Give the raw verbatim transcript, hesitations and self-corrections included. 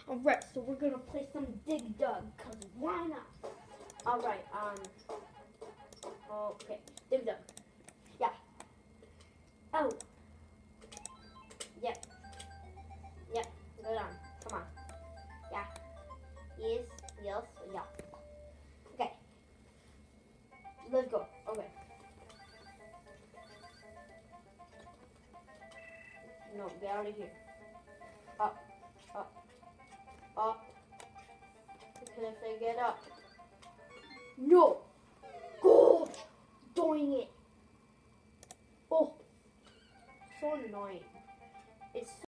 Alright, so we're gonna play some Dig Dug, cause why not? Alright, um, okay, Dig Dug. Yeah. Oh. Yep. Yep, go down, come on. Yeah. Yes, yes, yeah. Okay. Let's go, okay. No, get out of here. Up, up, up. Because if they get up. No! Gosh! Doing it! Oh! So annoying. It's so